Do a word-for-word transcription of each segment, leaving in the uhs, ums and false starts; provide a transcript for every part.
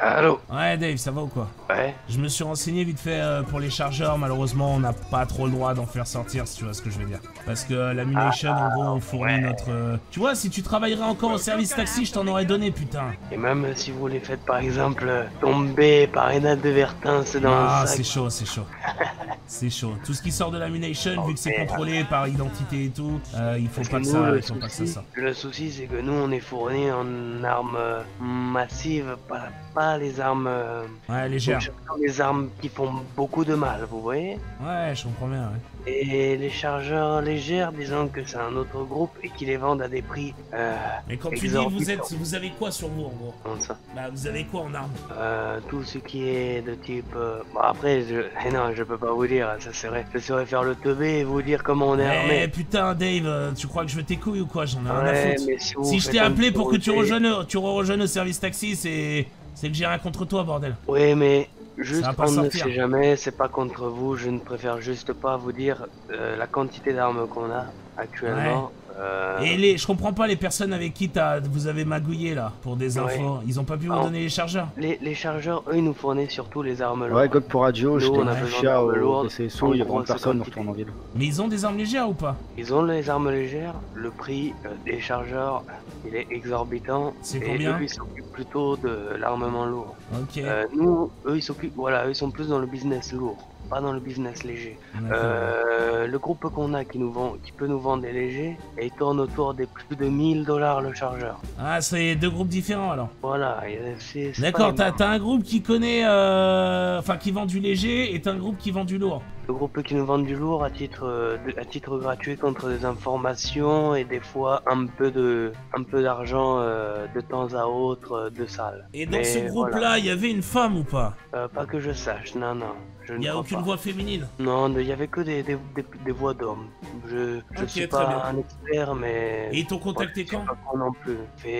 Allô? Ouais Dave, ça va ou quoi? Ouais. Je me suis renseigné vite fait euh, pour les chargeurs, malheureusement on n'a pas trop le droit d'en faire sortir si tu vois ce que je veux dire. Parce que euh, la Munation ah, en gros on fournit ouais. notre... Euh... Tu vois, si tu travaillerais encore au service taxi, je t'en aurais donné putain. Et même si vous les faites par exemple tomber par inadvertance dans Ah un sac... c'est chaud, c'est chaud. C'est chaud. Tout ce qui sort de la Munation, oh, vu que c'est merde. contrôlé par identité et tout, euh, il faut, pas que, nous, ça, le il faut souci, pas que ça sorte. Le souci c'est que nous on est fournis en armes euh, massives, pas, pas les armes... Euh, ouais, légères. Les armes qui font beaucoup de mal, vous voyez? Ouais, je comprends bien, ouais. Et les chargeurs légères, disons que c'est un autre groupe et qui les vendent à des prix euh, Mais quand tu dis vous êtes, vous avez quoi sur vous en gros? Comment ça? Bah vous avez quoi en armes? Euh, tout ce qui est de type... Euh... Bon après, je... Eh non, je peux pas vous dire, ça serait, ça serait faire le teubé et vous dire comment on est armé. Eh putain Dave, tu crois que je veux tes couilles ou quoi? J'en ai rien à Ouais, foutre. mais si Si je t'ai appelé pour que tu rejoignes, tu rejoignes au service taxi, c'est... C'est que j'ai rien contre toi, bordel. Oui, mais... Juste, on sortir. ne sait jamais, c'est pas contre vous, je ne préfère juste pas vous dire euh, la quantité d'armes qu'on a actuellement. Ouais. Euh... Et les, je comprends pas les personnes avec qui as, vous avez magouillé là, pour des infos, ouais. Ils ont pas pu vous Alors, donner les chargeurs? les, les chargeurs, eux, ils nous fournissent surtout les armes lourdes. Ouais, God pour radio, j'étais on a un besoin chien d'armes lourdes, au C S O, il y a vraiment personne, on retourne en ville. Mais ils ont des armes légères ou pas? Ils ont les armes légères, le prix euh, des chargeurs, il est exorbitant. C'est combien? Et eux, ils s'occupent plutôt de l'armement lourd. Ok. Euh, nous, eux, ils s'occupent, voilà, eux, ils sont plus dans le business lourd, pas dans le business léger. Euh, le groupe qu'on a qui nous vend, qui peut nous vendre des légers, et il tourne autour des plus de mille dollars le chargeur. Ah, c'est deux groupes différents alors. Voilà, c'est... D'accord, t'as un groupe qui connaît, euh, enfin qui vend du léger, et t'as un groupe qui vend du lourd. Le groupe qui nous vend du lourd à titre, de, à titre gratuit contre des informations et des fois un peu de, un peu d'argent euh, de temps à autre de salle. Et dans Mais ce groupe-là, il voilà. y avait une femme ou pas? euh, Pas que je sache, non, non. Il n'y a aucune pas. voix féminine? Non, il n'y avait que des, des, des, des voix d'hommes. Je ne okay, suis pas un expert, mais... Et ils t'ont contacté quand? Pas non plus.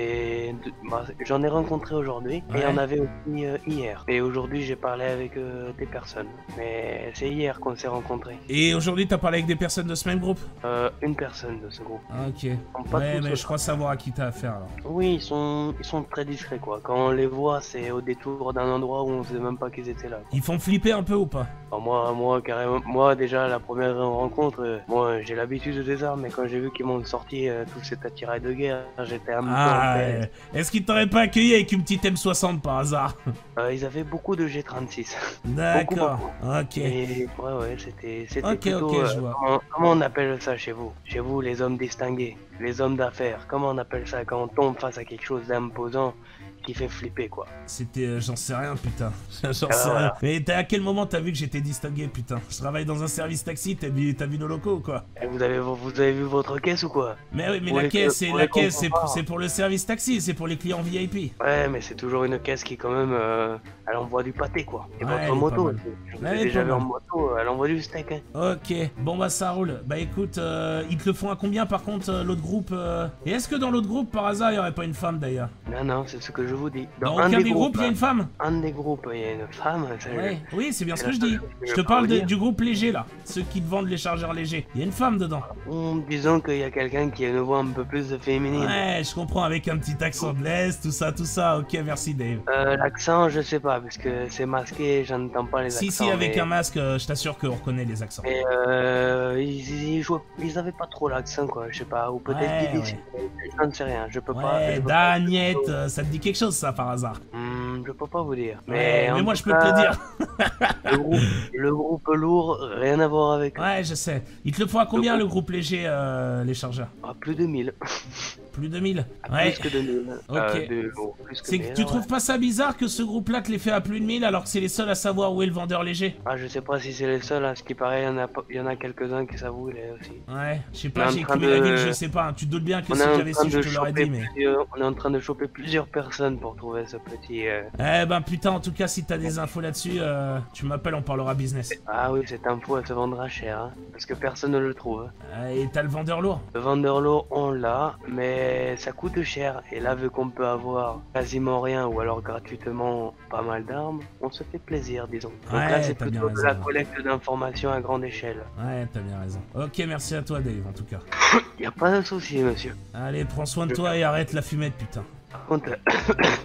Bah, j'en ai rencontré aujourd'hui, ouais. Et il y en avait aussi euh, hier. Et aujourd'hui, j'ai parlé avec euh, des personnes. Mais c'est hier qu'on s'est rencontrés. Et aujourd'hui, t'as parlé avec des personnes de ce même groupe? euh, Une personne de ce groupe. Ah, ok. Ouais, mais je crois savoir à qui t'as affaire, alors. Oui, ils sont, ils sont très discrets, quoi. Quand on les voit, c'est au détour d'un endroit où on ne sait même pas qu'ils étaient là, quoi. Ils font flipper un peu ou pas? Alors moi, moi, carrément, moi déjà la première rencontre, euh, moi j'ai l'habitude des armes, mais quand j'ai vu qu'ils m'ont sorti euh, tout cet attirail de guerre, j'étais un peu ah, euh, est-ce qu'ils t'auraient pas accueilli avec une petite M soixante par hasard? euh, Ils avaient beaucoup de G trente-six. D'accord, ok. Et ouais, ouais, c'était okay, plutôt... Okay, euh, je vois. Comment, comment on appelle ça chez vous? Chez vous, les hommes distingués, les hommes d'affaires, comment on appelle ça quand on tombe face à quelque chose d'imposant qui fait flipper, quoi? C'était... Euh, j'en sais rien, putain. J'en sais voilà. rien. Mais à quel moment t'as vu que j'étais distingué, putain? Je travaille dans un service taxi, t'as vu, vu nos locaux ou quoi? Et vous avez, vous avez vu votre caisse ou quoi? Mais oui, mais pour la les, caisse, c'est la caisse, c'est pour, pour le service taxi, c'est pour les clients V I P. Ouais, mais c'est toujours une caisse qui, quand même, euh, elle envoie du pâté, quoi. Et ouais, votre moto, je vous ai déjà vu en mal. moto, elle envoie du steak, hein. Ok, bon bah ça roule. Bah écoute, euh, ils te le font à combien par contre, euh, l'autre groupe euh... Et est-ce que dans l'autre groupe, par hasard, il n'y aurait pas une femme d'ailleurs? Non, non, c'est ce que je vous dis. Dans, dans aucun des, des groupes, il y a une femme? Un des groupes, il y a une femme. Ouais. Je... Oui, c'est bien ce que je dis. Je, je te parle de, du groupe léger là, ceux qui te vendent les chargeurs légers. Il y a une femme dedans. Mmh, disons qu'il y a quelqu'un qui a une voix un peu plus féminine. Ouais, je comprends, avec un petit accent de l'Est, tout ça, tout ça. Ok, merci Dave. Euh, L'accent, je sais pas, parce que c'est masqué, j'entends pas les si, accents. Si, si, avec mais... un masque, euh, je t'assure qu'on reconnaît les accents. Mais euh, ils, ils, jouaient, ils avaient pas trop l'accent, quoi, je sais pas, ou peut-être ouais, qu'ils ouais. Je ne sais rien, je peux ouais, pas. Ouais, Daniette, pas... ça te dit quelque chose, ça, par hasard? mmh, Je peux pas vous dire. Mais, mais, mais moi, je peux cas, te le dire. le, groupe, le groupe lourd, rien à voir avec. Ouais, je sais. Il te le faut à combien, le groupe, le groupe léger, euh, les chargeurs? Ah, plus de mille. Plus de mille? Ah, ouais. Plus que de mille. Ok. Euh, de, bon, c'est que tu ouais. trouves pas ça bizarre que ce groupe-là te les fait à plus de mille alors que c'est les seuls à savoir où est le vendeur léger? Ah, je sais pas si c'est les seuls, à ce qui paraît, il y en a, y en a quelques-uns qui savent où il est aussi. Ouais, je sais pas, j'ai écrit de... la ville, je sais pas, hein. Tu te doutes bien que si j'avais su, je te l'aurais dit, mais... Plusieurs... On est en train de choper plusieurs personnes pour trouver ce petit... Euh... Eh ben putain, en tout cas, si t'as des infos là-dessus, euh, tu m'appelles, on parlera business. Ah oui, cette info, elle se vendra cher, hein, parce que personne ne le trouve. Euh, et t'as le vendeur lourd? Le vendeur lourd, on l'a, mais ça coûte cher, et là, vu qu'on peut avoir quasiment rien, ou alors gratuitement pas mal d'armes, on se fait plaisir, disons. Donc ouais, là, c'est plutôt raison, de la ouais. collecte d'informations à grande échelle. Ouais, t'as bien raison. Ok, merci à toi, Dave, en tout cas. Y a pas de souci, monsieur. Allez, prends soin de toi et arrête la fumette, putain. Par contre...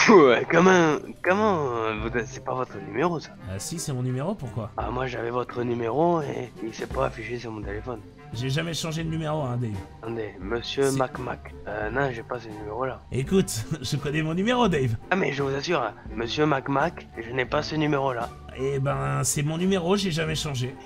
Ouais, comment, comment, euh, vous- c'est pas votre numéro ça? Ah si, c'est mon numéro, pourquoi? Ah, moi j'avais votre numéro et il s'est pas affiché sur mon téléphone. J'ai jamais changé de numéro, hein, Dave. Attendez, monsieur C'est- Mac Mac. Euh, non, j'ai pas ce numéro-là. Écoute, je connais mon numéro, Dave. Ah, mais je vous assure, hein, monsieur Mac Mac, je n'ai pas ce numéro-là. Eh ben, c'est mon numéro, j'ai jamais changé.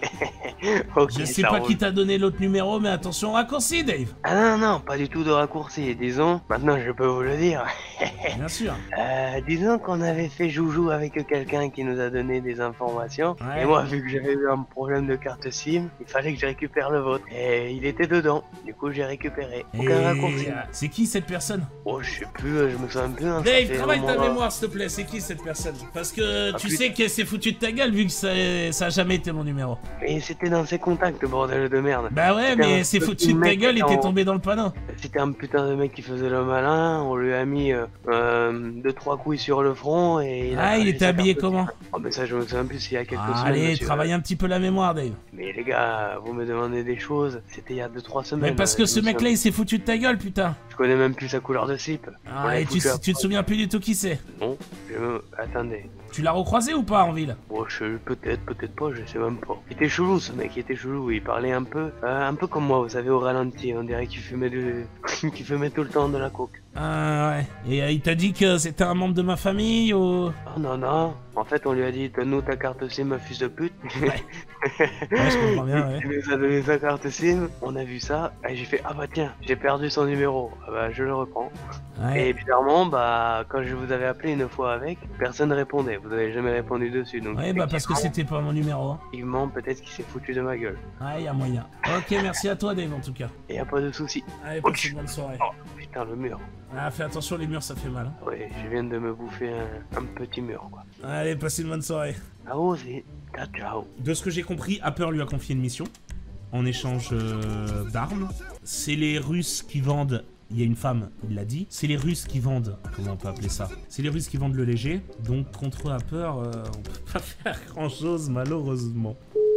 Ok, Je sais ça pas roule. qui t'a donné l'autre numéro, mais attention au raccourci, Dave. Ah non, non, pas du tout de raccourci. Disons, maintenant je peux vous le dire. Bien sûr. Euh, disons qu'on avait fait joujou avec quelqu'un qui nous a donné des informations. Ouais. Et moi, vu que j'avais eu un problème de carte SIM, il fallait que je récupère le vôtre. Et il était dedans. Du coup, j'ai récupéré. Aucun Et raccourci. euh, c'est qui cette personne? Oh, je sais plus, euh, je me souviens plus. Hein, ça Dave, fait travaille au ta moins- mémoire, s'il te plaît. C'est qui cette personne? Parce que Ah, tu putain. sais qu'elle s'est foutue de ta gueule vu que ça, ça a jamais été mon numéro. Et c'était dans ses contacts, bordel de merde. Bah ouais, C'était mais un elle s'est petit foutue de ta mec gueule et en- t'es tombé dans le panneau. C'était un putain de mec qui faisait le malin. On lui a mis euh, euh, deux trois couilles sur le front et. a Ah, il craché était sa habillé carte comment? SIM. Oh, mais ça, je me souviens plus s'il y a quelques Ah, semaines. allez, monsieur. travaille un petit peu la mémoire, Dave. Mais les gars, vous me demandez des choses. C'était il y a deux trois semaines. Mais parce euh, que je ce me mec-là, il s'est foutu de ta gueule, putain. Je connais même plus sa couleur de slip. On Ah, l'a et tu, foutu à- tu te souviens plus du tout qui c'est? Non, je me... Attendez. Tu l'as recroisé ou pas en ville? Bon, je... peut-être, peut-être pas, je sais même pas. Il était chelou ce mec, il était chelou. Il parlait un peu, euh, un peu comme moi, vous savez, au ralenti. On dirait qu'il fumait de... qu'il fumait tout le temps de la coke. Ah ouais. Et euh, il t'a dit que c'était un membre de ma famille ou... Oh non, non. En fait, on lui a dit, donne-nous ta carte SIM, fils de pute. Ouais. Ouais, je comprends bien, ouais. Il nous a donné sa carte SIM, on a vu ça, et j'ai fait, ah bah tiens, j'ai perdu son numéro. Ah bah, je le reprends. Ouais. Et bizarrement, bah, quand je vous avais appelé une fois avec, personne répondait. Vous avez jamais répondu dessus, donc. Ouais, bah parce que c'était pas mon numéro. hein. Effectivement, peut-être qu'il s'est foutu de ma gueule. Ouais, y a moyen. Ok, merci à toi, Dave, en tout cas. Et y a pas de souci. Allez, passe une bonne soirée. Oh, putain, le mur. Ah, fais attention, les murs, ça fait mal. hein. Ouais, je viens de me bouffer un, un petit mur, quoi. Allez, passez une bonne soirée. Ah, osé. Ciao, ciao. De ce que j'ai compris, Happer lui a confié une mission en échange euh, d'armes. C'est les Russes qui vendent. Il y a une femme, il l'a dit. C'est les Russes qui vendent. Comment on peut appeler ça? C'est les Russes qui vendent le léger. Donc contre Happer, euh, on peut pas faire grand chose malheureusement.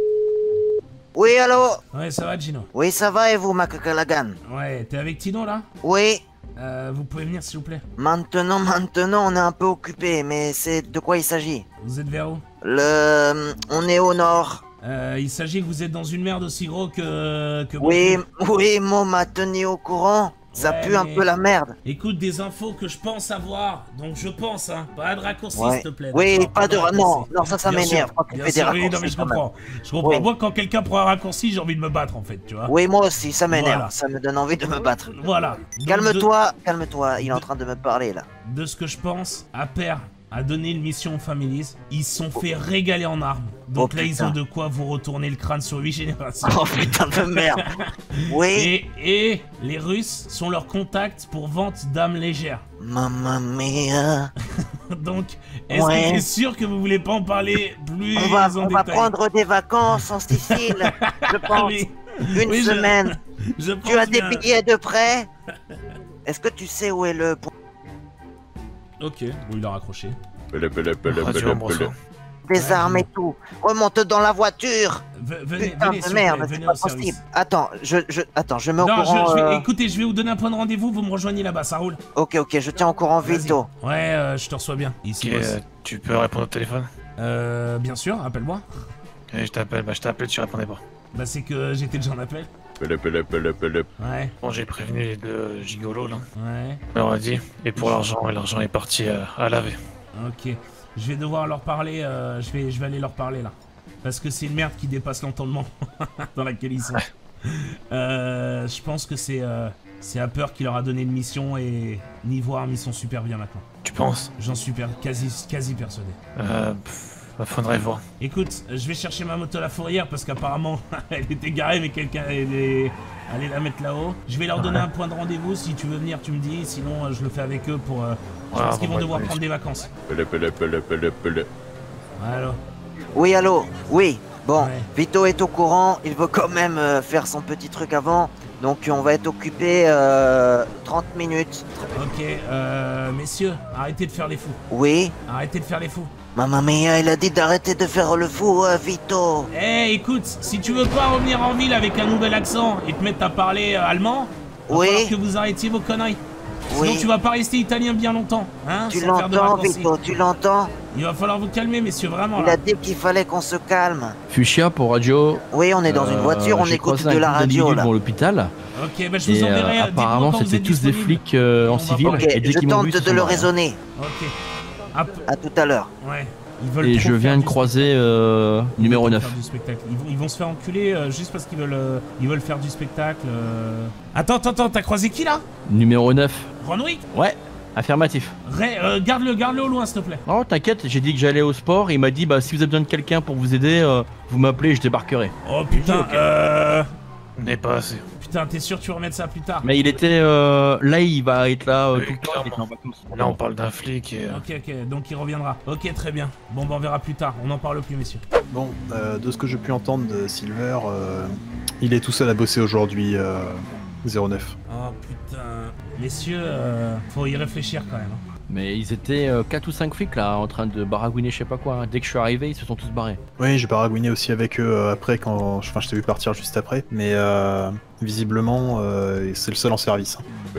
Oui, allô? Ouais, ça va, Gino? Oui, ça va et vous, Macacalagan? Ouais, t'es avec Tino là? Oui, Euh, vous pouvez venir s'il vous plaît? maintenant, maintenant, on est un peu occupé, mais c'est de quoi il s'agit? Vous êtes vers où? Le... On est au nord. Euh, il s'agit que vous êtes dans une merde aussi gros que... que Oui, beaucoup. oui, Mo m'a tenu au courant. Ça Ouais, pue un mais- peu la merde. Écoute, des infos que je pense avoir, donc je pense, hein. Pas de raccourci, Ouais. s'il te plaît. Oui, d'accord, pas de ra- raccourci. non, non, ça, ça Bien m'énerve sûr, quand tu bien fais des sûr, oui, non, raccourcis, mais je quand même. comprends. Je comprends. Oui. Moi, quand quelqu'un prend un raccourci, j'ai envie de me battre, en fait, tu vois. Oui, moi aussi, ça m'énerve. Voilà. Ça me donne envie de me battre. Voilà. Donc, Calme-toi, calme-toi, il est en de- train de me parler là. De, de ce que je pense, Aper a donné une mission aux Families. Ils se sont fait régaler en armes. Donc Oh, là, ils putain. ont de quoi vous retourner le crâne sur huit générations. Oh putain de merde. Oui, Et, et les Russes sont leurs contacts pour vente d'armes légères. mamma mia. Donc, est-ce Ouais. que t'es sûr que vous voulez pas en parler plus On va, en on va détail? prendre des vacances en Sicile, je Ah pense. oui. Une Oui, je- semaine. Je Tu as pense des bien. billets de prêt? Est-ce que tu sais où est le pont Ok, bon, il a raccroché. des armes et tout? Remonte dans la voiture. V- venez, Putain venez, de s'il vous merde, plaît, c'est venez pas au service. possible. Attends, je, je, attends, je mets au Non, courant. je, je vais, euh, écoutez, je vais vous donner un point de rendez-vous, vous me rejoignez là-bas, ça roule. Ok, ok, je tiens au courant Vas-y. vito. Ouais, euh, je te reçois bien. Ici, Ok, boss. euh, tu peux répondre au téléphone? Euh, bien sûr, appelle-moi. Eh, je t'appelle, bah je t'appelle, tu répondais pas. Bah, c'est que j'étais déjà en appel. Ouais, Bon, j'ai prévenu les deux gigolos là. ouais, On leur a dit. Et pour l'argent, et l'argent est parti euh, à laver. ok. Je vais devoir leur parler, euh, je, vais, je vais aller leur parler là. Parce que c'est une merde qui dépasse l'entendement dans laquelle ils sont. Euh, je pense que c'est euh, c'est Happer qui leur a donné une mission et niveau armes, ils sont super bien maintenant. Tu penses? J'en suis per- quasi, quasi persuadé. Euh. Pff, bah, faudrait voir. Écoute, je vais chercher ma moto à la fourrière parce qu'apparemment elle était garée mais quelqu'un allait, allait la mettre là-haut. Je vais leur donner Ouais. un point de rendez-vous, si tu veux venir tu me dis, sinon euh, je le fais avec eux pour... euh, je Ouais, pense qu'ils bon, vont ouais, devoir ouais. prendre des vacances. Alors, Oui, allô? Oui. Bon, Ouais. Vito est au courant, il veut quand même euh, faire son petit truc avant. Donc on va être occupé euh, trente minutes. ok, euh, messieurs, arrêtez de faire les fous. Oui. Arrêtez de faire les fous. Mamma mia, il a dit d'arrêter de faire le fou, euh, Vito. Eh, écoute, si tu veux pas revenir en ville avec un nouvel accent et te mettre à parler euh, allemand, va Oui. falloir que vous arrêtiez vos conneries. Oui. Sinon tu vas pas rester italien bien longtemps, hein. Tu sans faire de l'entends, raccourcis. Vito, tu l'entends? Il va falloir vous calmer, messieurs, vraiment. Il là. a dit qu'il fallait qu'on se calme. Fuchsia pour radio. Oui, on est dans une voiture, on j'ai écoute croisé de un la groupe radio d'individus là. devant l'hôpital. Ok, bah je vous Et enverrai. euh, dites-moi apparemment, quand vous c'était êtes tous des disponible. flics euh, On en va civil. voir. Ok, Et dès je qu'ils m'ont tente vu, ils se de sont le barrés. raisonner. Ok. Hop. À tout à l'heure. Ouais. Ils veulent Et trop je faire viens de du- croiser euh, ils numéro veulent neuf. faire du spectacle. Ils vont, ils vont se faire enculer euh, juste parce qu'ils veulent, euh, ils veulent faire du spectacle. euh. Attends, attends, attends, t'as croisé qui là? Numéro neuf. Ronwick? Ouais, affirmatif. Ray, euh, garde-le, garde-le au loin, s'il te plaît. Oh, t'inquiète, j'ai dit que j'allais au sport. Et il m'a dit, bah, si vous avez besoin de quelqu'un pour vous aider, euh, vous m'appelez et je débarquerai. Oh putain, euh... On n'est pas assez. Putain, t'es sûr que tu vas remettre ça plus tard? Mais il était euh, là, il va être là euh, Oui, tout le temps. il était en clairement. vacances. Là, on parle d'un flic et... euh, Ok, ok, donc il reviendra. Ok, très bien. Bon, bah on verra plus tard. On n'en parle plus, messieurs. Bon, euh, de ce que j'ai pu entendre de Silver, euh, il est tout seul à bosser aujourd'hui, euh, zéro neuf. Oh putain. Messieurs, euh, faut y réfléchir quand même. hein. Mais ils étaient euh, quatre ou cinq flics là, en train de baragouiner, je sais pas quoi. hein. Dès que je suis arrivé, ils se sont tous barrés. Oui, j'ai baragouiné aussi avec eux euh, après, quand, enfin, je t'ai vu partir juste après, mais euh, visiblement, euh, c'est le seul en service.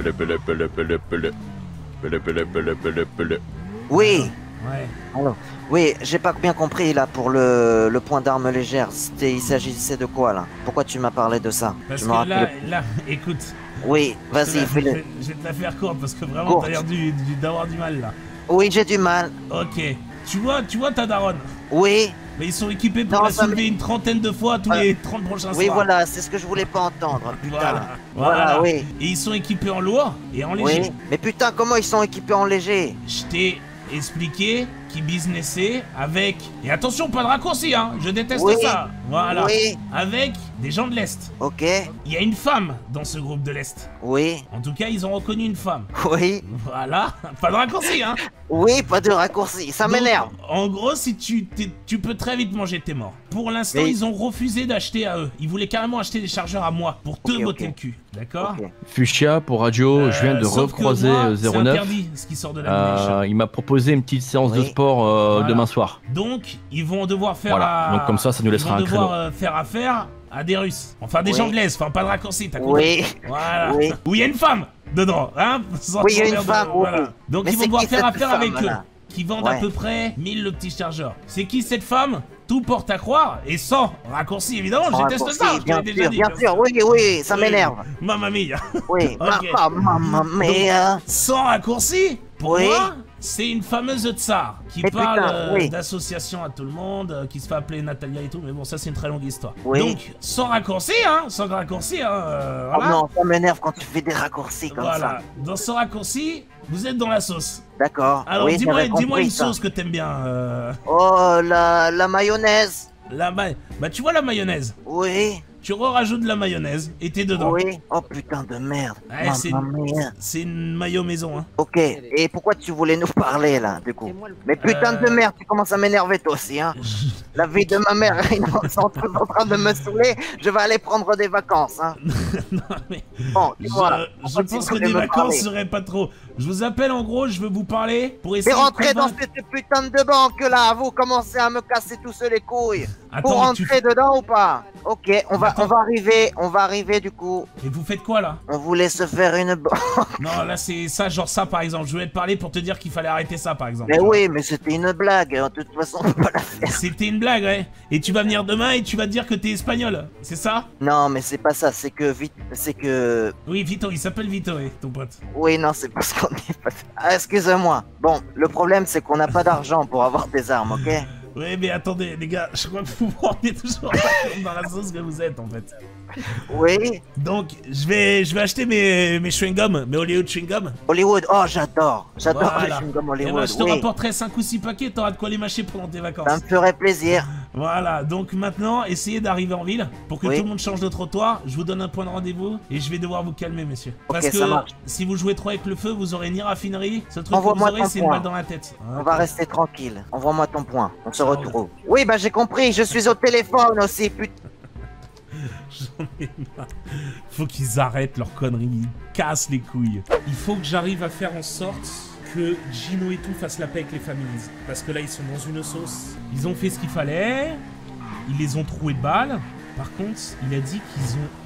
Oui, Ouais. oui, j'ai pas bien compris là pour le, le point d'armes légères. C'était, il s'agissait de quoi là? Pourquoi tu m'as parlé de ça? Parce Je que me là, rappelle. là, écoute. Oui, je te la- vas-y, je fais-le. vais- Je vais te la faire courte parce que vraiment Courte. t'as l'air du- du- d'avoir du mal là. Oui, j'ai du mal. Ok. Tu vois, tu vois ta daronne. Oui, Mais ils sont équipés pour Non, la ça soulever une trentaine de fois tous Voilà. les trente prochains oui, soirs. voilà, c'est ce que je voulais pas entendre. Putain. Voilà. Voilà, Voilà. oui. Et ils sont équipés en lourd et en léger. Oui. Mais putain, comment ils sont équipés en léger? Je t'ai expliqué qu'ils businessaient avec... Et attention, pas de raccourci, hein. Je déteste Oui. ça. Voilà. Oui. Avec des gens de l'Est. Ok. Il y a une femme dans ce groupe de l'Est. Oui. En tout cas, ils ont reconnu une femme. Oui. Voilà. Pas de raccourci, hein. Oui, pas de raccourci. Ça Donc, m'énerve. En gros, si tu, t'es- tu peux très vite manger tes morts. Pour l'instant, Mais- ils ont refusé d'acheter à eux. Ils voulaient carrément acheter des chargeurs à moi pour te Ok, botter ok. le cul. D'accord. Ok. Fuchsia pour radio, je viens Euh, de sauf que recroiser moi, euh, c'est zéro neuf. interdit ce qui sort de la munition. Euh, il m'a proposé une petite séance de Oui. sport euh, Voilà. demain soir. Donc, ils vont devoir faire. Voilà. à- Donc comme ça, ça nous laissera ils vont un devoir créneau. euh, faire affaire à des Russes. Enfin, des Oui. gens de l'Est. Enfin, pas de raccourci, t'as compris. Oui. Voilà. Oui. Où il y a une femme dedans, hein. Sans Oui, il y a une s'emmerder, femme, oui. voilà. Donc, Mais ils vont c'est devoir qui faire cette affaire avec eux. femme-là Qui vendent à Ouais. peu près mille le petit chargeur. C'est qui cette femme? Tout porte à croire, et sans raccourci évidemment, je Sans déteste raccourci, ça, je te bien l'ai déjà sûr, dit. bien parce sûr. que- Oui, oui, ça Oui. m'énerve. Mamma mia. Oui. Ok. Ma- ma- ma- mais euh, Sans raccourci, pour Oui. moi, c'est une fameuse tsar qui Mais parle putain, euh, oui. d'association à tout le monde, euh, qui se fait appeler Natalia et tout, mais bon, ça c'est une très longue histoire. Oui. Donc, sans raccourci, hein, sans raccourci, hein, euh, oh voilà. non, ça m'énerve quand tu fais des raccourcis comme Voilà. ça. Dans ce raccourci, vous êtes dans la sauce. D'accord. Alors, oui, dis-moi j'avais dis-moi compris une ça. sauce que t'aimes bien. Euh, Oh, la, la mayonnaise. la ma- Bah, tu vois la mayonnaise. Oui, Tu rajoutes de la mayonnaise et t'es dedans. oui. Oh putain de merde. Ouais, c'est Mamma mia. c'est une mayo maison, hein. Ok, et pourquoi tu voulais nous parler là, du coup? Mais putain de Euh. merde, tu commences à m'énerver toi aussi, hein. La vie de ma mère, ils sont en train- en train de me saouler. Je vais aller prendre des vacances, hein. non, mais. Bon, Je, voilà. je Pourquoi pense tu que voulais des me vacances parler seraient pas trop. Je vous appelle en gros, je veux vous parler pour T'es essayer rentré de dans convaincre... cette putain de banque là, vous commencez à me casser tous les couilles. Attends, Pour mais tu rentrer dedans ou pas? Ok, on va, Attends. on va arriver, on va arriver du coup. Et vous faites quoi là? On voulait se faire une banque. Non, là c'est ça, genre ça par exemple. Je voulais te parler pour te dire qu'il fallait arrêter ça par exemple. Mais tu vois. oui, mais c'était une blague. De toute façon, on peut pas la faire. C'était une blague, ouais. Et tu vas venir demain et tu vas te dire que t'es espagnol, c'est ça? Non, mais c'est pas ça. C'est que vite, c'est que. Oui, Vito, il s'appelle Vito, ouais, ton pote. Oui, non, c'est parce qu'on est pas. Ah, excusez-moi. Bon, le problème, c'est qu'on n'a pas d'argent pour avoir des armes, ok? Oui, mais attendez, les gars, je crois que vous vous rendez toujours pas compte dans la sauce que vous êtes en fait. Oui. Donc, je vais, je vais acheter mes, mes chewing-gums, mes Hollywood chewing-gums. Hollywood. Oh, j'adore. J'adore Voilà. les chewing-gums Et Hollywood. ben, je te oui. rapporterai cinq ou six paquets, t'auras de quoi les mâcher pendant tes vacances. Ça me ferait plaisir. Voilà, donc maintenant, essayez d'arriver en ville pour que Oui. tout le monde change de trottoir. Je vous donne un point de rendez-vous et je vais devoir vous calmer, messieurs. Ok, Parce que ça marche. si vous jouez trop avec le feu, vous aurez ni raffinerie. Ce truc que vous Envoie-moi aurez, ton c'est une point. balle dans la tête. On va rester tranquille. Envoie-moi ton point. On se Ah, retrouve. Oui, bah j'ai compris. Je suis au téléphone aussi, putain. J'en ai marre. Faut qu'ils arrêtent leurs conneries, ils cassent les couilles. Il faut que j'arrive à faire en sorte que Gino et tout fassent la paix avec les familles. Parce que là, ils sont dans une sauce. Ils ont fait ce qu'il fallait, ils les ont troués de balles. Par contre, il a dit qu'ils ont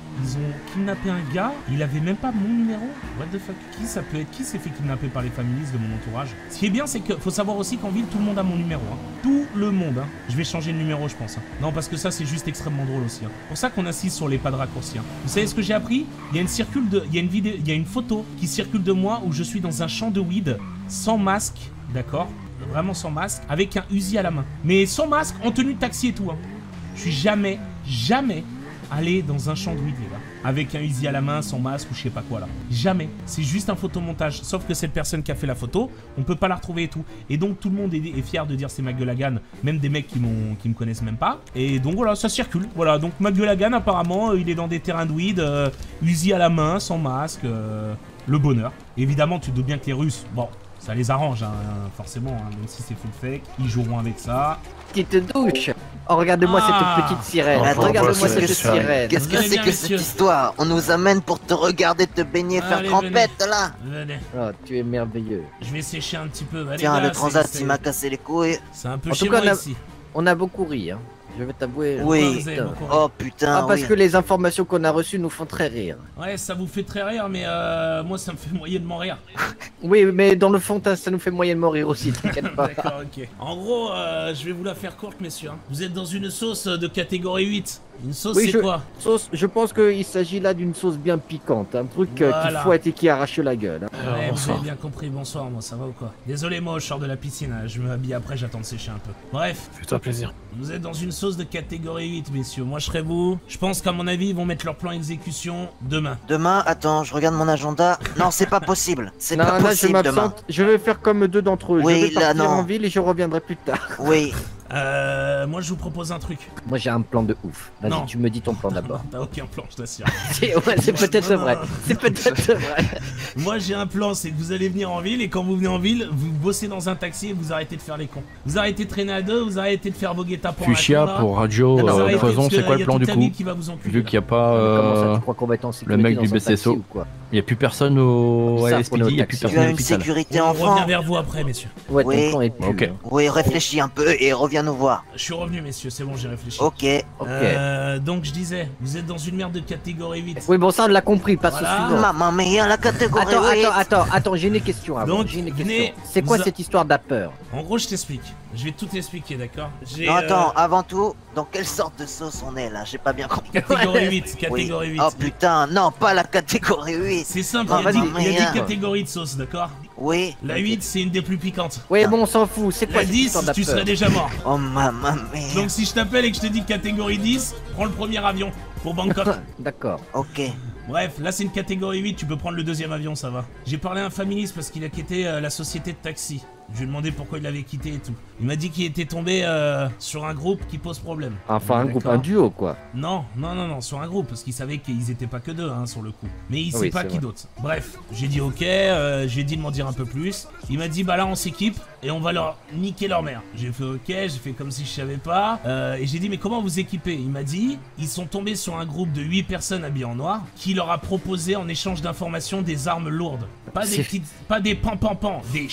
Ils ont kidnappé un gars, il avait même pas mon numéro. What the fuck? Qui ça peut être? Qui s'est fait kidnapper par les familistes de mon entourage? Ce qui est bien, c'est que faut savoir aussi qu'en ville, tout le monde a mon numéro. Hein. Tout le monde. Hein. Je vais changer de numéro, je pense. Hein. Non, parce que ça, c'est juste extrêmement drôle aussi. Hein. C'est pour ça qu'on insiste sur les pas de raccourci. Hein. Vous savez ce que j'ai appris? Il y a une circule de, il y a une vidéo, il y a une photo qui circule de moi où je suis dans un champ de weed, sans masque, d'accord? Vraiment sans masque, avec un Uzi à la main. Mais sans masque, en tenue de taxi et tout. Hein. Je suis jamais, jamais allé dans un champ de weed, les gars. Avec un Uzi à la main, sans masque ou je sais pas quoi là. Jamais. C'est juste un photomontage. Sauf que cette personne qui a fait la photo, on peut pas la retrouver et tout. Et donc tout le monde est, est fier de dire c'est McGullagan. Même des mecs qui, m'ont, qui me connaissent même pas. Et donc voilà, ça circule. Voilà, donc McGullagan apparemment, euh, il est dans des terrains de weed, euh, Uzi à la main, sans masque. Euh, le bonheur. Évidemment, tu te doutes bien que les Russes, bon... Ça les arrange, hein, forcément, hein, même si c'est full fake, ils joueront avec ça. Petite douche. Oh, regarde-moi Ah. cette petite sirène. Attends, Regarde-moi qu'est-ce cette que c'est sirène. Qu'est-ce que Venez c'est bien, que cette messieurs. histoire? On nous amène pour te regarder te baigner, faire Allez, trempette là. Venez, Oh, tu es merveilleux. je vais sécher un petit peu. Allez, Tiens, gars, le c'est- transat, c'est- il m'a cassé les couilles. C'est un peu En chez tout cas, moi on a- ici. On a beaucoup ri, hein. Je vais t'avouer. Oui. Vous avez beaucoup ri. Oh putain, Ah, parce oui. que les informations qu'on a reçues nous font très rire. Ouais, ça vous fait très rire, mais euh, moi ça me fait moyennement rire. Oui, mais dans le fond, ça nous fait moyennement rire aussi, t'inquiète pas. D'accord, ok. En gros, euh, je vais vous la faire courte, messieurs. hein. Vous êtes dans une sauce de catégorie huit. Une sauce, Oui, c'est je- quoi? Sauce, je pense qu'il s'agit là d'une sauce bien piquante, un truc euh, qui Voilà. fouette et qui arrache la gueule. hein. Alors, Ouais, vous bonsoir. avez bien compris, bonsoir, moi, ça va ou quoi? Désolé, moi, je sors de la piscine, hein, je me habille après, j'attends de sécher un peu. Bref, Fais-toi plaisir. vous êtes dans une sauce de catégorie huit, messieurs. Moi, je serai vous. Je pense qu'à mon avis, ils vont mettre leur plan exécution demain. Demain, attends, je regarde mon agenda. Non, c'est pas possible. C'est Non, pas là, je possible demain. m'absente. Je vais faire comme deux d'entre eux. Oui, je vais là, partir non. en ville et je reviendrai plus tard. Oui. Euh, moi, je vous propose un truc. Moi, j'ai un plan de ouf. Non. Vas-y, tu me dis ton plan d'abord. T'as aucun plan, je t'assure. C'est ouais, c'est peut-être Non, vrai. non. C'est peut-être vrai. Moi, j'ai un plan, c'est que vous allez venir en ville et quand vous venez en ville, vous bossez dans un taxi et vous arrêtez de faire les cons. Vous arrêtez de traîner à deux, vous arrêtez de faire vos guet-apens. à la Fuchsia con, là. pour Radio Vous euh, arrêtez, Poison, parce c'est que quoi y le a plan toute du la coup? ville qui va vous enculer, Vu qu'il n'y a pas. Comment ça, euh, tu crois qu'on va être en sécurité mec dans du un B C S O. taxi ou quoi? Il n'y a plus personne au Ça, à S P on est au D, il n'y a plus taxi. personne Tu à as une l'hôpital. sécurité On enfant. revient vers vous après, messieurs. Ouais, Oui. ton plan est plus. Ok. hein. Oui, réfléchis un peu et reviens nous voir. Je suis revenu, messieurs, c'est bon, j'ai réfléchi. Ok. Ok. Euh, donc, je disais, vous êtes dans une merde de catégorie huit. Oui, bon, ça, on l'a compris. Passe Voilà. au suivant. Maman mia, la catégorie Attends, huit. attends, attends, attends, j'ai une question avant. Donc, J'ai une venez, question. C'est quoi vous a- cette histoire d'apeur? En gros, je t'explique. Je vais tout expliquer, d'accord? J'ai, Non, attends, euh, avant tout, dans quelle sorte de sauce on est là? J'ai pas bien compris. catégorie huit, Oui. catégorie huit. Oh putain, non, pas la catégorie huit. C'est simple, Non, il y a, vas-y, dix- il y a rien. dix catégories de sauce, d'accord? Oui. La huit, c'est une des plus piquantes. Oui, bon, on s'en fout. C'est quoi La cette dix, histoire tu d'apeur? serais déjà mort. Oh maman mia. Donc si je t'appelle et que je te dis catégorie dix, prends le premier avion pour Bangkok. D'accord. Ok. Bref, là c'est une catégorie huit, tu peux prendre le deuxième avion, ça va. J'ai parlé à un familiste parce qu'il a quitté euh, la société de taxi. Je lui ai demandé pourquoi il l'avait quitté et tout. Il m'a dit qu'il était tombé euh, sur un groupe qui pose problème. Enfin, un groupe, D'accord. un duo, quoi. Non, non, non, non, sur un groupe, parce qu'il savait qu'ils étaient pas que deux, hein, sur le coup. Mais il sait Oui, pas c'est qui vrai. d'autre. Bref, j'ai dit ok, euh, j'ai dit de m'en dire un peu plus. Il m'a dit bah là on s'équipe et on va leur niquer leur mère. J'ai fait ok, j'ai fait comme si je savais pas. Euh, et j'ai dit mais comment vous équipez? Il m'a dit ils sont tombés sur un groupe de huit personnes habillées en noir qui leur a proposé en échange d'informations des armes lourdes. Pas des C'est- petites, pas des pam pam pam, des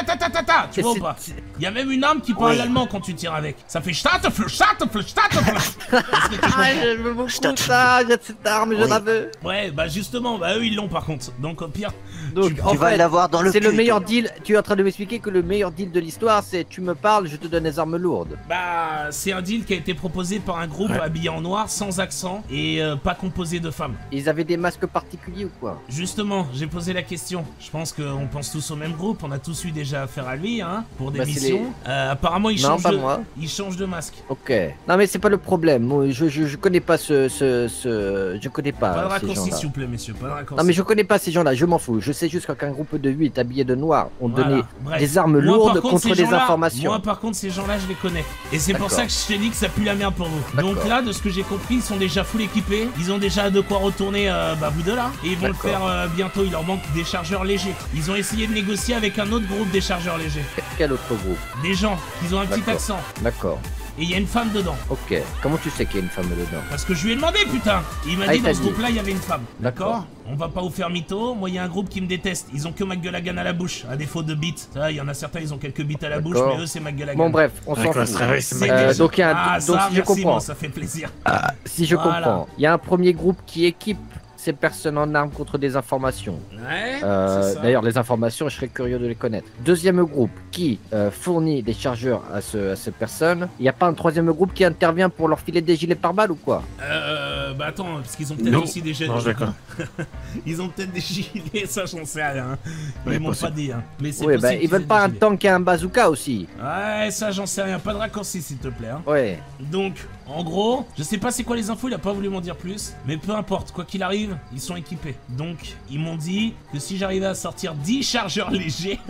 ta tu vois ou C'est- pas? Il y a même une arme qui parle Oui. allemand quand tu tires avec. Ça fait chtatefle, chtatefle, chtatefle. Est-ce que tu Ah, comprends? je veux beaucoup ça, j'ai cette arme, je Oui. la veux. Ouais, bah justement, bah eux ils l'ont par contre. Donc au pire, Donc, Tu en vas fait, l'avoir dans le c'est le cul, meilleur toi. deal. Tu es en train de m'expliquer que le meilleur deal de l'histoire, c'est tu me parles, je te donne des armes lourdes. bah c'est un deal qui a été proposé par un groupe habillé en noir, sans accent et euh, pas composé de femmes. Ils avaient des masques particuliers ou quoi? Justement, j'ai posé la question. Je pense qu'on pense tous au même groupe, on a tous eu déjà affaire à lui, hein, pour des Bah, c'est missions. Euh, apparemment, il Non, change pas de, moi. il change de masque. Ok. Non mais c'est pas le problème. Moi, je, je, je connais pas ce, ce, ce... je connais pas, Pas de ces raccourci, gens-là. s'il vous plaît, messieurs. Pas de raccourci. Non mais je connais pas ces gens-là, je m'en fous. Je sais juste qu'un groupe de huit habillés de noir ont Voilà. donné Bref. des armes Moi, par lourdes contre, contre ces des gens-là- informations. Moi, par contre, ces gens-là, je les connais. Et c'est pour D'accord. ça que je t'ai dit que ça pue la merde pour vous. D'accord. Donc là, de ce que j'ai compris, ils sont déjà full équipés. Ils ont déjà de quoi retourner, euh, bah, vous deux là. Et ils vont le D'accord. faire euh, bientôt. Il leur manque des chargeurs légers. Ils ont essayé de négocier avec un autre groupe des chargeurs légers. Quel autre groupe? Des gens qui ont un petit D'accord. accent. D'accord. et il y a une femme dedans. Ok. Comment tu sais qu'il y a une femme dedans? Parce que je lui ai demandé, putain. Il m'a Ah, dit il dans t'a ce dit. groupe-là, il y avait une femme. D'accord. D'accord. On va pas vous faire mytho. Moi, il y a un groupe qui me déteste. Ils ont que McGullagan à la bouche, à défaut de bites. Il y en a certains, ils ont quelques bites à la bouche, D'accord. mais eux, c'est McGullagan. Bon bref, on Ouais, s'en quand on fout. se réveille, c'est C'est Euh, des- donc il y a un- Ah, donc ça, si je merci, comprends, moi, ça fait plaisir. si je Voilà. comprends, il y a un premier groupe qui équipe ces personnes en armes contre des informations. Ouais, Euh, c'est ça. D'ailleurs, les informations, je serais curieux de les connaître. Deuxième groupe qui euh, fournit des chargeurs à, ce, à ces personnes. Il n'y a pas un troisième groupe qui intervient pour leur filer des gilets pare-balles ou quoi? Euh, bah attends, parce qu'ils ont peut-être Non. aussi des gilets. Non, je d'accord. Ils ont peut-être des gilets, ça j'en sais rien. hein. Ils Ouais, m'ont pas possible. dit. Hein. Mais c'est Oui, possible bah, qu'ils ils veulent aient pas des un gilets. tank et un bazooka aussi. Ouais, ça j'en sais rien. Pas de raccourci s'il te plaît. Hein. Ouais. Donc, en gros, je sais pas c'est quoi les infos, il a pas voulu m'en dire plus. Mais peu importe, quoi qu'il arrive, ils sont équipés. Donc, ils m'ont dit que si j'arrivais à sortir dix chargeurs légers.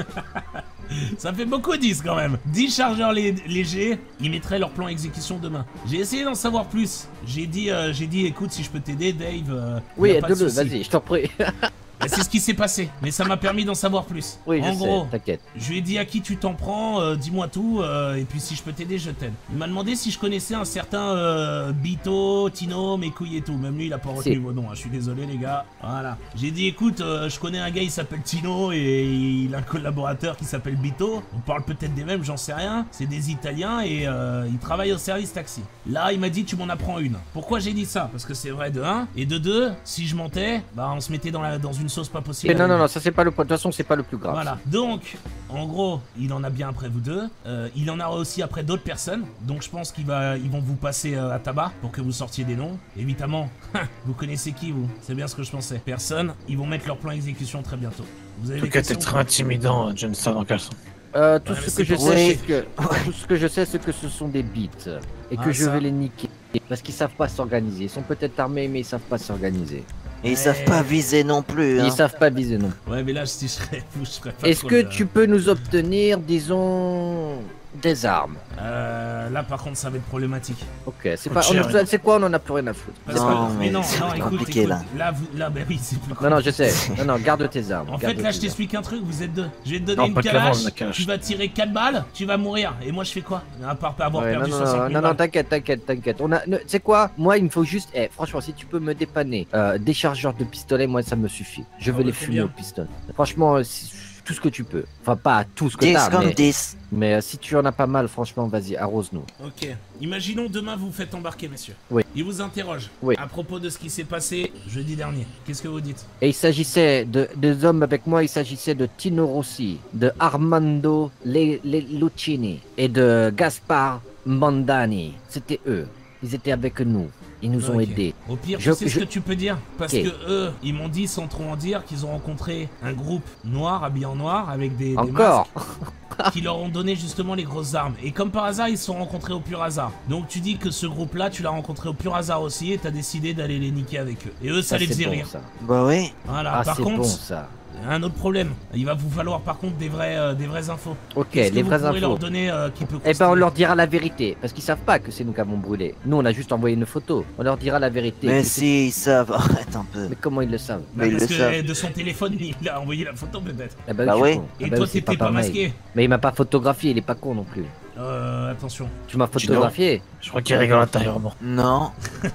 Ça fait beaucoup dix quand même. dix chargeurs lé- légers, ils mettraient leur plan exécution demain. J'ai essayé d'en savoir plus. J'ai dit, euh, j'ai dit, écoute, si je peux t'aider, Dave. euh, Oui, y a pas de aide-le, souci. vas-y, je t'en prie. Bah, c'est ce qui s'est passé, mais ça m'a permis d'en savoir plus. Oui, en je gros, sais, t'inquiète. je lui ai dit à qui tu t'en prends, euh, dis-moi tout, euh, et puis si je peux t'aider, je t'aide. Il m'a demandé si je connaissais un certain euh, Bito, Tino, mes couilles et tout. Même lui, il a pas retenu Si. vos noms, hein. Je suis désolé, les gars. Voilà. J'ai dit, écoute, euh, je connais un gars, il s'appelle Tino, et il a un collaborateur qui s'appelle Bito. On parle peut-être des mêmes, j'en sais rien. C'est des Italiens, et euh, ils travaillent au service taxi. Là, il m'a dit, tu m'en apprends une. Pourquoi j'ai dit ça? Parce que c'est vrai, de un. Et de deux, si je mentais, bah on se mettait dans, la, dans une sauce pas possible. Mais non, non, non, ça c'est pas le. De toute façon, c'est pas le plus grave. Voilà. Donc, en gros, il en a bien après vous deux. Euh, il en a aussi après d'autres personnes. Donc, je pense qu'ils va, ils vont vous passer euh, à tabac pour que vous sortiez des noms. Évidemment, vous connaissez qui, vous? C'est bien ce que je pensais. Personne. Ils vont mettre leur plan exécution très bientôt. Vous avez En tout des cas, t'es questions? très intimidant, Johnson, en caleçon. Euh, tout Ouais, mais ce c'est que je pour- sais, Oui. c'est que tout ce que je sais, c'est que ce sont des bits et que Ah, je ça. vais les niquer parce qu'ils savent pas s'organiser. Ils sont peut-être armés, mais ils savent pas s'organiser. Et ils Ouais. savent pas viser non plus. Hein. Ils savent pas viser non. Ouais, mais là, si je serais vous, je serais pas Est-ce trop que le- tu peux nous obtenir, disons, des armes? Euh, là, par contre, ça va être problématique. Ok, c'est Faut pas. on gérer. a- C'est quoi? On en a plus rien à foutre. Parce Non, que, mais non, c'est non, plus écoute, compliqué, écoute, là. là, vous, là, bah oui, c'est plus Non, non, je sais. Non, non, garde tes armes. En garde fait, là, tes je armes. t'explique un truc, vous êtes deux. Je vais te donner Non, une pas clairement, calache, la calache. tu vas tirer quatre balles, tu vas mourir. Et moi, je fais quoi? À part avoir Ouais, non, perdu non, soixante non, mille non, non, balles. t'inquiète, t'inquiète, t'inquiète. On a, tu sais quoi? Moi, il me faut juste, eh, franchement, si tu peux me dépanner, euh, des chargeurs de pistolet, moi, ça me suffit. Je Ah vais ouais, les c'est fumer bien. au pistolet. Franchement, euh, si- tout ce que tu peux. Enfin, pas tout ce que dix t'as, comme mais, dix. mais euh, si tu en as pas mal, franchement, vas-y, arrose-nous. Ok. Imaginons demain vous vous faites embarquer, messieurs. Oui. Il vous interroge. Oui. À propos de ce qui s'est passé jeudi dernier. Qu'est-ce que vous dites? Et il s'agissait de des hommes avec moi, il s'agissait de Tino Rossi, de Armando Le, Le- Lucchini et de Gaspar Mandani. C'était eux. Ils étaient avec nous. Ils nous ont Ok. aidés. Au pire, Je- tu sais ce je- que tu peux dire? Parce Ok. que eux, ils m'ont dit sans trop en dire qu'ils ont rencontré un groupe noir, habillé en noir, avec des, des Encore masques, qui leur ont donné justement les grosses armes. Et comme par hasard, ils se sont rencontrés au pur hasard. Donc tu dis que ce groupe-là, tu l'as rencontré au pur hasard aussi et t'as décidé d'aller les niquer avec eux. Et eux, ça, Ça, les c'est faisait bon, rire. ça. Bah Bah oui. Voilà. Ah, par c'est contre, bon ça. un autre problème. Il va vous falloir par contre des vraies, euh, des vraies infos. Ok, Qu'est-ce que les vous vraies pourrez infos. leur donner euh, qui peut Eh ben, on constituer- leur dira la vérité, parce qu'ils savent pas que c'est nous qui avons brûlé. Nous, on a juste envoyé une photo. On leur dira la vérité. Mais que c'est- si, ils savent. Arrête un peu. Mais comment ils le savent? Bah, Mais ils parce le que savent. eh, de son téléphone, il a envoyé la photo peut-être. Eh ben, Bah je suis oui. con. Et Ah ben toi, oui, c'est t'étais pas pareil. masqué. Mais il m'a pas photographié, il est pas con non plus. Euh, attention. Tu m'as photographié? Je crois qu'il rigole intérieurement. Non.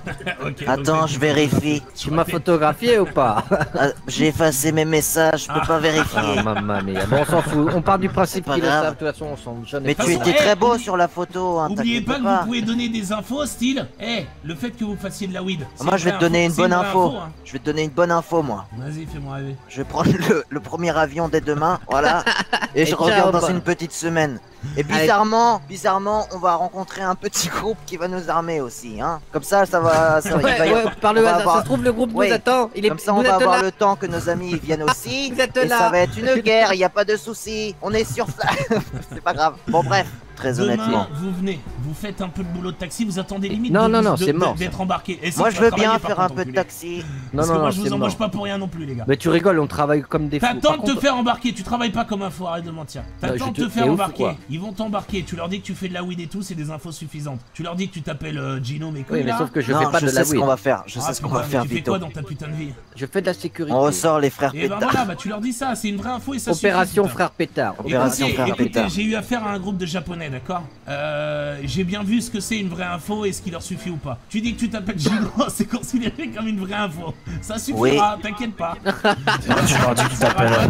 Ok. Attends, donc, je vérifie. Tu m'as photographié ou pas? Ah, j'ai effacé mes messages, je peux Ah. pas vérifier. Ah, mamma mia. Bon, on s'en fout. On part du principe C'est pas qu'ils le grave. savent. De toute façon, on s'en j'en ai Mais De tu toute façon, étais eh, très beau oublie- sur la photo, hein, Oubliez t'inquiète pas que pas. vous pouvez donner des infos, style, eh, le fait que vous fassiez de la weed. c'est Moi, une je vais vraie te donner info, une c'est bonne vraie info. hein. Je vais te donner une bonne info, moi. Vas-y, fais-moi rêver. Je vais prendre le, le premier avion dès demain, voilà. Et Et je ciao, reviens dans bah. une petite semaine. Et bizarrement, bizarrement, on va rencontrer un petit groupe qui va nous armer aussi, hein. Comme ça, ça va, ça va, il Ouais, va y- ouais, par le on va hasard, avoir- ça se trouve le groupe Oui. nous attend. Il est Comme ça, on vous va êtes avoir là. le temps que nos amis viennent aussi. Vous êtes Et là. ça va être une guerre, il n'y a pas de souci. On est sur ça. C'est pas grave. Bon, bref, très honnêtement. Demain, vous venez, vous faites un peu de boulot de taxi, vous attendez limite Non, de- non, non, de- c'est de- mort, d'être embarqué. Et si, Moi, tu je vas veux bien travailler, par faire un contre, peu de enculé. taxi. Non, Parce que non, moi, non, je c'est vous embauche mort. pas pour rien non plus, les gars. Mais tu rigoles, on travaille comme des fous. T'attends Par de te contre- faire embarquer, tu travailles pas comme un fou, arrête de mentir. T'attends je de te- te faire t'es ouf ou embarquer, quoi ils vont t'embarquer, tu leur dis que tu fais de la weed et tout, c'est des infos suffisantes. Tu leur dis que tu t'appelles euh, Gino, mais Oui, mais là. sauf que je non, fais pas je de sais la ce weed. qu'on va faire. Je Ah, sais ce qu'on putain, va mais faire, tu fais Vito. quoi dans ta putain de vie? Je fais de la sécurité. On ressort les frères Et ben pétards. voilà, bah tu leur dis ça, c'est une vraie info et ça Opération suffit, putain. Frère Pétard. Écoutez, Opération Frère écoutez, Pétard. j'ai eu affaire à un groupe de japonais. japonais, d'accord. Euh, j'ai bien vu ce que c'est une vraie info et ce qui leur suffit ou pas. Tu dis que tu t'appelles Gino, c'est considéré comme une vraie info. Ça suffira, oui. T'inquiète pas. Tu leur dis que tu t'appelles...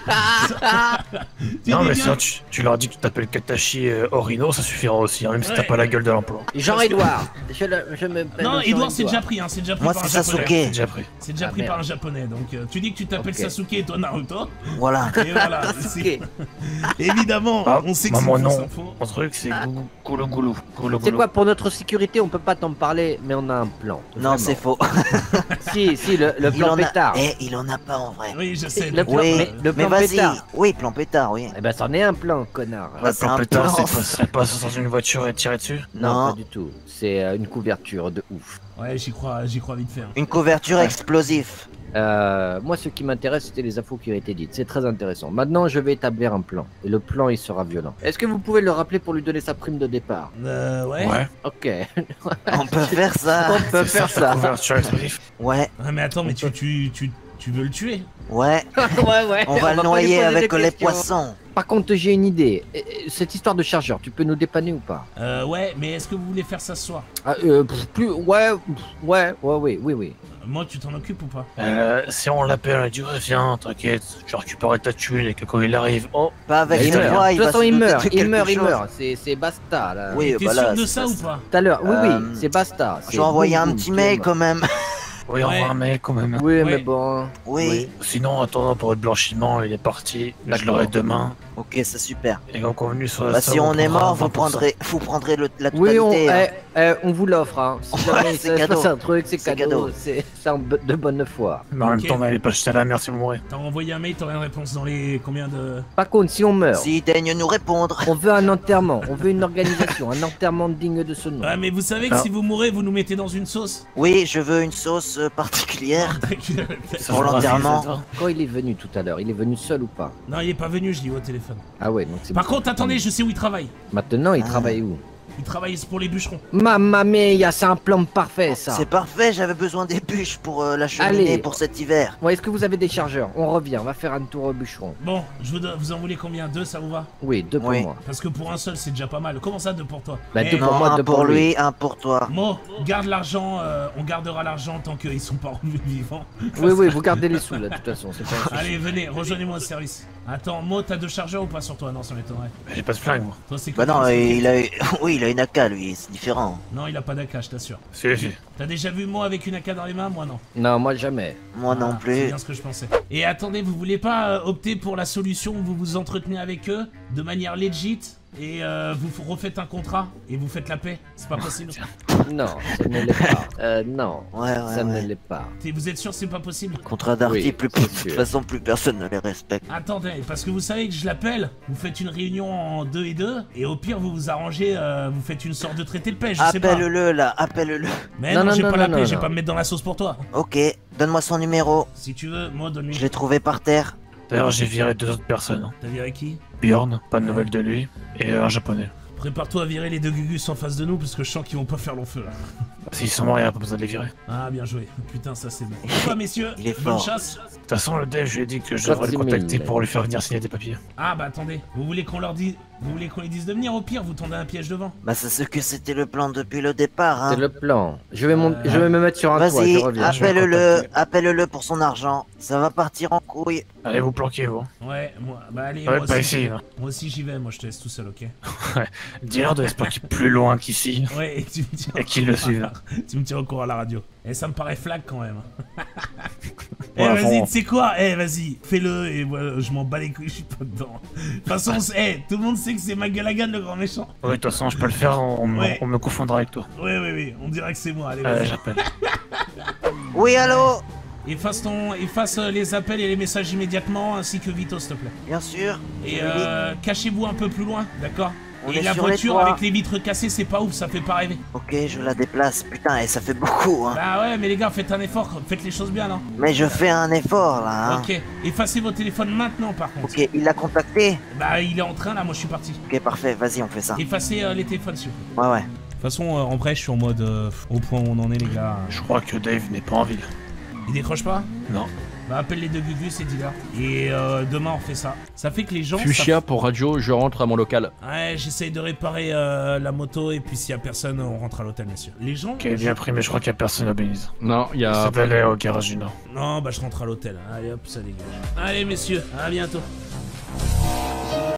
Non mais sinon tu, tu leur dis que tu t'appelles Katashi euh, Orino, ça suffira aussi, hein, même si ouais. t'as pas la gueule de l'emploi. Jean-Edouard. Je, je me non, Edouard c'est déjà pris, hein, c'est déjà pris Moi, par un Sasuke. japonais. C'est déjà pris. C'est déjà ah, pris merde. par un japonais, donc euh, tu dis que tu t'appelles okay. Sasuke et toi Naruto. Voilà. Et voilà. Évidemment, ah, on sait que bah, c'est mon une nom, fausse info. Mon truc c'est Goulou Goulou. C'est quoi, pour notre sécurité, on peut pas t'en parler, mais on a un plan. Non, c'est faux. Si, si, le, le plan pétard. Eh, il en a pas en vrai. Oui, je sais. Le plan, oui, mais, le plan mais pétard. Oui, plan pétard, oui. Eh ben, c'en est un plan, connard. Ouais, c'est un pétard, c'est pas dans une voiture et tirer dessus? Non, non, pas du tout. C'est euh, une couverture de ouf. Ouais, j'y crois, j'y crois vite fait. Hein. Une couverture ouais. explosive. Euh, moi, ce qui m'intéresse, c'était les infos qui ont été dites. C'est très intéressant. Maintenant, je vais établir un plan. Et le plan, il sera violent. Est-ce que vous pouvez le rappeler pour lui donner sa prime de départ? Euh, ouais. Ouais. Ok. On peut faire ça. On peut faire ça. Couverture explosive. Ouais. Ouais, mais attends, mais tu, tu, tu, tu veux le tuer? Ouais. ouais, ouais. On va On le noyer avec les poissons. Par contre, j'ai une idée. Cette histoire de chargeur, tu peux nous dépanner ou pas? Euh, ouais, mais est-ce que vous voulez faire ça ce soir? Ah, euh, plus, ouais, ouais, ouais, oui, oui, oui. Moi, tu t'en occupes ou pas? Euh, si on l'appelle, on dit ouais, viens, t'inquiète, je récupérerai ta thune et que quand il arrive, oh. Pas avec il cette voix, il va se il meurt, douter de il meurt, il chose. meurt. C'est basta là. Oui, T'es voilà, sûr de ça ou pas? Tout à l'heure, oui, oui, Euh, c'est basta. Je vais envoyer un petit mail quand même. Oui, on Ouais. voit un mec quand même. Oui, Ouais. mais bon. Oui. Sinon, attendant pour le blanchiment, il est parti. Là, je l'aurai demain. Ok, c'est super. Et comme convenu sur la Bah, somme, si on est prendra mort, vous vingt pour cent. prendrez, vous prendrez le, la Oui, on, totalité. hein. eh, eh, on vous l'offre. Hein. Si jamais Ouais, il c'est se cadeau. passe un truc, c'est C'est cadeau. cadeau. C'est c'est en bo- de bonne foi. Mais en même Ok. temps, n'allez pas jeter à la mer si vous mourrez. T'as envoyé un mail, t'aurais une réponse dans les combien de... Par contre, si on meurt, S'il daigne nous répondre. on veut un enterrement, on veut une organisation, un enterrement digne de ce nom. Ouais, mais vous savez que Ah. si vous mourrez, vous nous mettez dans une sauce. Oui, je veux une sauce euh, particulière. Ça Pour sera l'enterrement. facile, ça. Quand il est venu tout à l'heure, il est venu seul ou pas? Non, il est pas venu, je l'ai eu au téléphone. Ah ouais, donc c'est Par beaucoup. contre, attendez, je sais où il travaille. Maintenant, il Ah. travaille où? Il travaille pour les bûcherons. Mamma mia, c'est un plan parfait ça. C'est parfait, j'avais besoin des bûches pour euh, la cheminée Allez. pour cet hiver. Bon, est-ce que vous avez des chargeurs? On revient, on va faire un tour au bûcheron. Bon, je vous, vous en voulez combien? Deux, ça vous va? Oui, deux pour Oui. moi. Parce que pour un seul, c'est déjà pas mal. Comment ça, deux pour toi? Bah, Eh, deux pour Non, moi, un deux pour pour lui. lui, un pour toi. Mo, garde l'argent, euh, on gardera l'argent tant qu'ils sont pas revenus vivants. Oui, oui, vous gardez les sous là, de toute façon, c'est pas un souci. Allez, venez, rejoignez-moi au service. Attends, Mo, t'as deux chargeurs ou pas sur toi? Non, ça m'étonnerait. Mais J'ai pas de flingue, moi. Toi, c'est quoi? Bah non, toi, c'est- il a, oui, il a une A K lui, c'est différent. Non, il a pas d'A K, je t'assure. Si, si. T'as déjà vu Mo avec une A K dans les mains? Moi, non. Non, moi jamais. Moi non Ah, C'est plus. bien ce que je pensais. Et attendez, vous voulez pas euh, opter pour la solution où vous vous entretenez avec eux de manière legit et euh, vous refaites un contrat et vous faites la paix? C'est pas possible. Non, ça ne l'est pas. Euh, non, Ouais, ouais, ça ne ouais. l'est pas. T'es- Vous êtes sûr que c'est pas possible? Contrat d'arty, Oui, plus, c'est de toute sûr. façon, plus personne ne les respecte. Attendez, parce que vous savez que je l'appelle, vous faites une réunion en deux et deux, et au pire vous vous arrangez, euh, vous faites une sorte de traité de paix, je sais pas. Appelle-le là, appelle-le. Mais Non, non, non, je vais non, pas non, l'appeler, non, je vais non. pas me mettre dans la sauce pour toi. Ok, donne-moi son numéro. Si tu veux, moi donne-lui. Je l'ai trouvé par terre. D'ailleurs, j'ai viré deux autres personnes. hein. T'as viré qui? Bjorn, pas de nouvelles de lui, et euh, un japonais. Prépare-toi à virer les deux gugus en face de nous, parce que je sens qu'ils vont pas faire long feu là. S'ils sont morts, il n'y a pas besoin de les virer. Ah, bien joué. Putain, ça c'est bon. Quoi, messieurs? Il est Bonne fort. chasse. De toute façon, le dev, je lui ai dit que je devrais le Quatre-dix mille. contacter pour lui faire venir signer des papiers. Ah, bah attendez, vous voulez qu'on leur dise. Vous voulez qu'on les dise de venir? Au pire, vous tendez un piège devant. Bah c'est ce que c'était le plan depuis le départ, hein. C'est le plan. Je vais, mon- Euh, je vais me mettre sur un toit, Vas-y, je reviens. je vais appelle-le, contacter. appelle-le pour son argent. Ça va partir en couille. Allez, vous planquez, vous. Ouais, moi. Bah allez, Ouais, moi pas aussi. ici, là. Moi aussi j'y vais, moi je te laisse tout seul, ok? Dis-leur de se planquer plus loin qu'ici. Ouais, et tu me tiens. Et qu'ils le suivent. Tu me tiens au courant à la radio. Et ça me paraît flag quand même. Eh Ouais, vas-y, bon. tu sais quoi? Eh vas-y, fais-le et voilà, je m'en bats les couilles, je suis pas dedans. De toute façon, eh, tout le monde sait que c'est Magalagan le grand méchant. Oui, de toute façon, je peux le faire, on, me- Ouais. on me confondra avec toi. Ouais, ouais, ouais, on dirait que c'est moi, allez, Euh, vas-y. j'appelle. Oui, allô? Efface, ton... Efface euh, les appels et les messages immédiatement, ainsi que Vito, s'il te plaît. Bien sûr. Et euh, cachez-vous un peu plus loin, d'accord? On Et est la sur les voiture toits. avec les vitres cassées, c'est pas ouf, ça fait pas rêver. Ok, je la déplace. Putain, et ça fait beaucoup, hein. Bah ouais, mais les gars, faites un effort, faites les choses bien, non? Mais je fais un effort, là, hein. Ok, effacez vos téléphones maintenant, par contre. Ok, il l'a contacté. Bah, il est en train, là, moi je suis parti. Ok, parfait, vas-y, on fait ça. Effacez euh, les téléphones, s'il vous plaît. Ouais, ouais. De toute façon, euh, en vrai, je suis en mode euh, au point où on en est, les gars. Je crois que Dave n'est pas en ville. Il décroche pas? Non. Bah appelle les deux Gugus et dis-leur. Et euh, demain on fait ça. Ça fait que les gens... Fuchsia ça... pour radio, je rentre à mon local. Ouais, j'essaye de réparer euh, la moto et puis s'il y a personne, on rentre à l'hôtel, messieurs. Les gens... Ok, bien pris, mais je crois qu'il y a personne à Belize. Non, il y a... Ça va aller au garage du Nord. Non, bah je rentre à l'hôtel. Allez hop, ça dégage. Allez messieurs, à bientôt.